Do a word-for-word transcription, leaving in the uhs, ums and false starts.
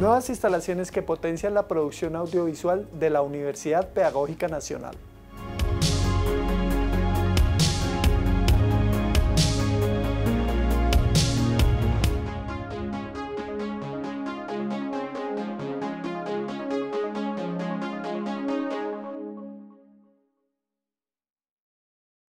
nuevas instalaciones que potencian la producción audiovisual de la Universidad Pedagógica Nacional.